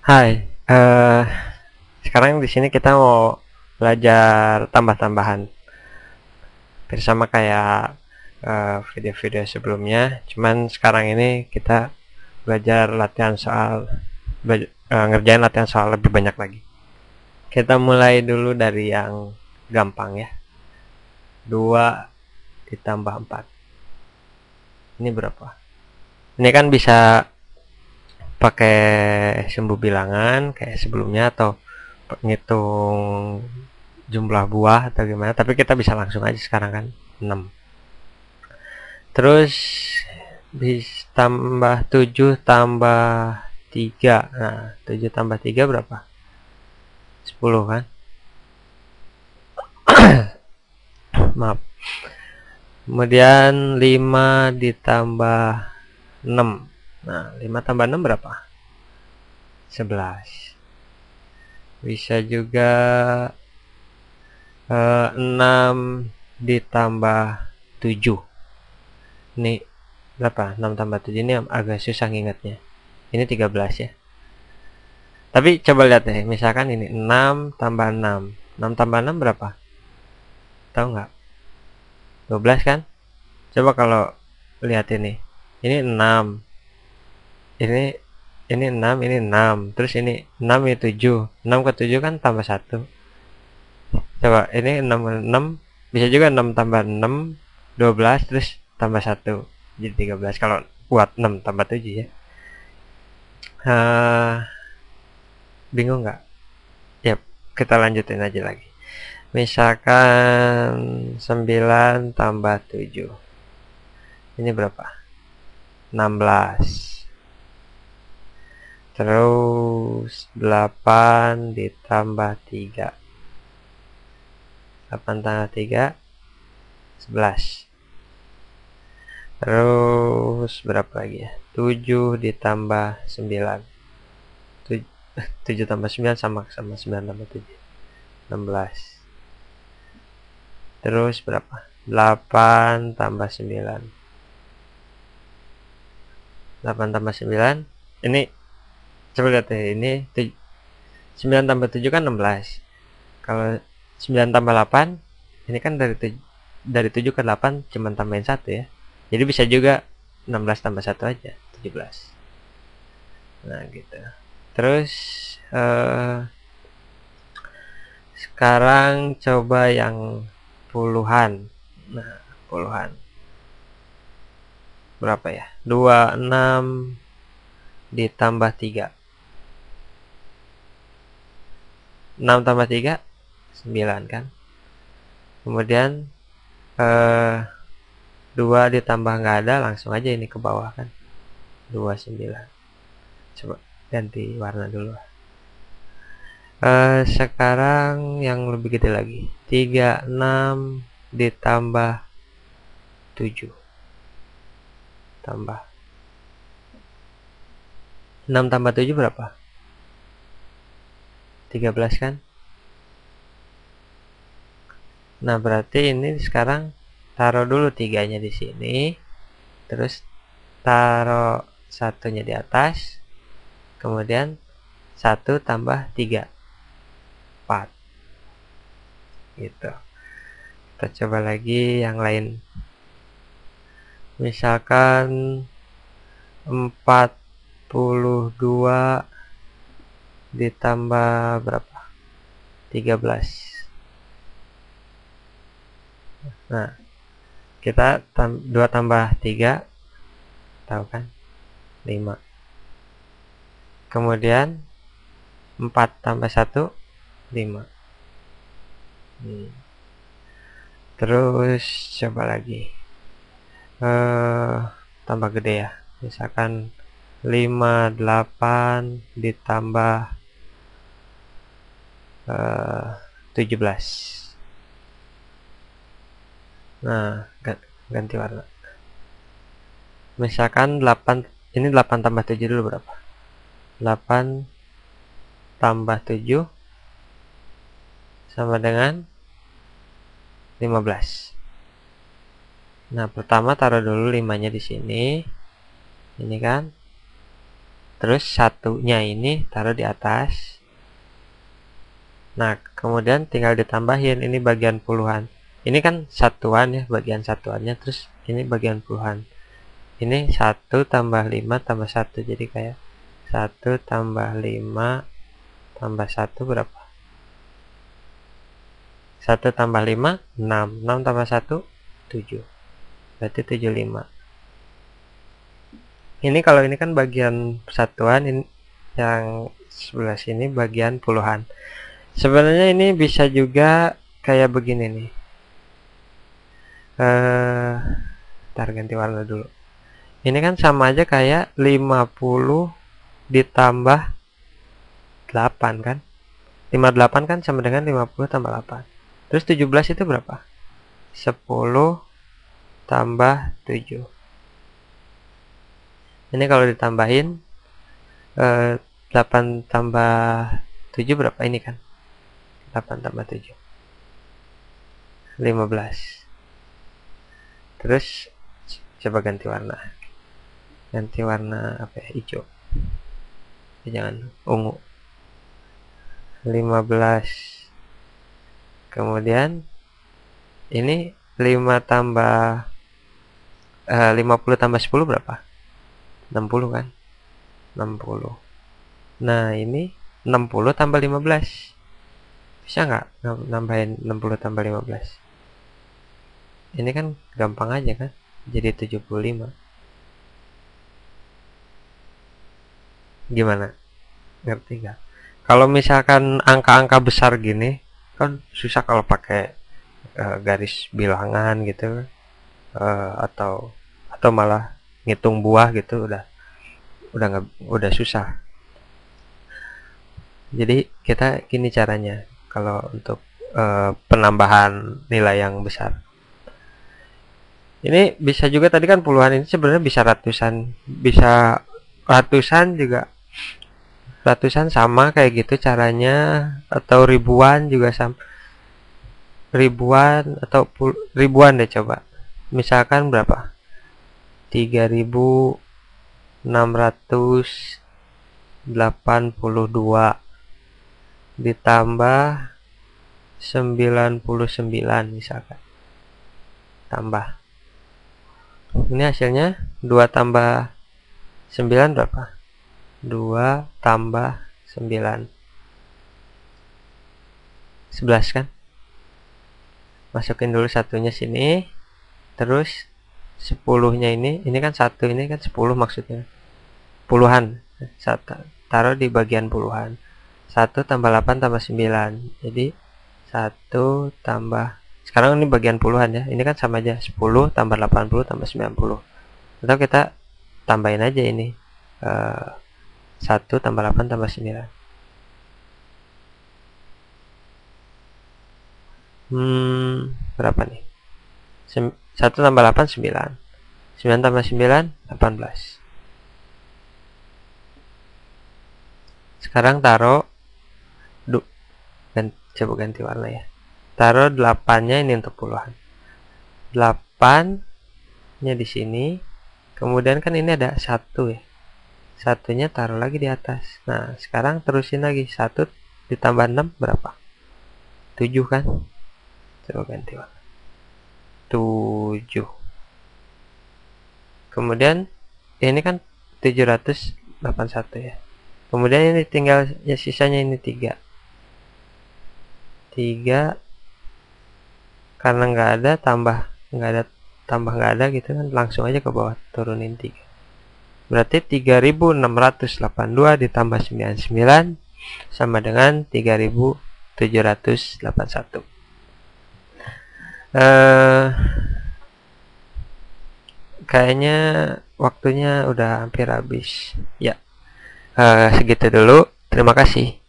Hai, sekarang di sini kita mau belajar tambah-tambahan, hampir sama kayak video-video sebelumnya. Cuman sekarang ini kita belajar latihan soal, ngerjain latihan soal lebih banyak lagi. Kita mulai dulu dari yang gampang ya. 2 ditambah 4. Ini berapa? Ini kan bisa pakai sumbu bilangan kayak sebelumnya atau ngitung jumlah buah atau gimana, tapi kita bisa langsung aja sekarang kan 6. Terus bisa tambah 7 tambah 3. Nah, 7 tambah 3 berapa? 10 kan? Maaf. Kemudian 5 ditambah 6. Nah, 5 tambah 6 berapa? 11. Bisa juga 6 ditambah 7. Ini berapa? 6 tambah 7 ini agak susah ngingetnya. Ini 13 ya. Tapi coba lihat deh, misalkan ini 6 tambah 6. 6 tambah 6 berapa? Tahu nggak? 12 kan? Coba kalau lihat ini. Ini 6. Ini 6, ini 6. Terus ini 6, ini 7. 6 ke 7 kan tambah 1. Coba ini 6 6, bisa juga 6 tambah 6 12 terus tambah 1 jadi 13 kalau buat 6 tambah 7 ya. Bingung nggak? Yap, kita lanjutin aja lagi. Misalkan 9 tambah 7. Ini berapa? 16. Terus 8 ditambah 3. 8 tambah 3, 11. Terus berapa lagi ya? 7 ditambah 9. 7 tambah 9 sama 9 tambah 7. 16. Terus berapa? 8 tambah 9. 8 tambah 9. Ini coba lihat ya, ini 9 tambah 7 kan 16. Kalau 9 tambah 8, ini kan dari 7 ke 8 cuma tambahin 1 ya. Jadi bisa juga 16 tambah 1 aja, 17. Nah, gitu. Terus sekarang coba yang puluhan. Nah, puluhan. Berapa ya? 26 ditambah 3. 6 tambah 3, 9 kan? Kemudian 2 ditambah nggak ada, langsung aja ini ke bawah kan? 29. Coba ganti warna dulu. Sekarang yang lebih gede lagi. 36 ditambah 7. Tambah 6 tambah 7 berapa? 13 kan? Nah, berarti ini sekarang taruh dulu 3-nya di sini. Terus taruh 1-nya di atas. Kemudian 1 tambah 3. 4. Gitu. Kita coba lagi yang lain. Misalkan 42 ditambah berapa? 13. Nah, kita 2 tambah 3, tahu kan? 5. Kemudian 4 tambah 1, 5. Terus coba lagi. Tambah gede ya. Misalkan 58 ditambah 17. Nah, ganti warna. Misalkan 8, ini 8 tambah 7 dulu berapa? 8 tambah 7 sama dengan 15. Nah, pertama taruh dulu 5-nya di sini. Ini kan. terus satunya ini taruh di atas. Nah, kemudian tinggal ditambahin, ini bagian puluhan. Ini kan satuan ya, bagian satuannya, terus ini bagian puluhan. Ini 1 tambah 5 tambah 1, jadi kayak 1 tambah 5 tambah 1 berapa? 1 tambah 5, 6. 6 tambah 1, 7. Berarti 75. Ini kalau ini kan bagian satuan, ini yang sebelah sini bagian puluhan. Sebenarnya ini bisa juga kayak begini nih. Ntar ganti warna dulu. Ini kan sama aja kayak 50 ditambah 8 kan. 58 kan sama dengan 50 tambah 8. Terus 17 itu berapa? 10 tambah 7. Ini kalau ditambahin 8 tambah 7 berapa ini kan? 8 tambah 7, 15. Terus coba ganti warna. Ganti warna apa ya? Hijau. Jangan ungu. 15. Kemudian ini 5 tambah 50 tambah 10 berapa? 60 kan? 60. Nah, ini 60 tambah 15. Bisa nggak nambahin 60 tambah 15? Ini kan gampang aja kan? Jadi 75. Gimana? Ngerti nggak? Kalau misalkan angka-angka besar gini, kan susah kalau pakai garis bilangan gitu, atau malah ngitung buah gitu, udah susah. Jadi kita gini caranya kalau untuk penambahan nilai yang besar. Ini bisa juga, tadi kan puluhan, ini sebenarnya bisa ratusan, juga. Ratusan sama kayak gitu caranya, atau ribuan juga sama. Ribuan atau ribuan deh coba. Misalkan berapa? 3682 ditambah 99 misalkan. Tambah. Ini hasilnya 2 tambah 9 berapa? 2 tambah 9, 11 kan? Masukin dulu satunya sini, terus 10-nya ini kan 1, ini kan 10 maksudnya. Puluhan. Taruh di bagian puluhan. 1 tambah 8 tambah 9. Jadi 1 tambah, sekarang ini bagian puluhan ya. Ini kan sama aja, 10 tambah 80 tambah 90. Atau kita tambahin aja ini. 1 tambah 8 tambah 9. Berapa nih? 1 tambah 8, 9. 9 tambah 9, 18. Sekarang taruh, coba ganti warna ya. Taruh 8-nya ini untuk puluhan. 8-nya di sini. Kemudian kan ini ada 1 ya. Satunya taruh lagi di atas. Nah, sekarang terusin lagi. 1 ditambah 6 berapa? 7 kan? Coba ganti warna. 7. Kemudian ini kan 781 ya. Kemudian ini tinggal ya, sisanya ini 3. 3 karena nggak ada tambah nggak ada gitu kan, langsung aja ke bawah turunin 3. Berarti 3682 ditambah 99 sama dengan 3781. Kayaknya waktunya udah hampir habis ya. Segitu dulu, terima kasih.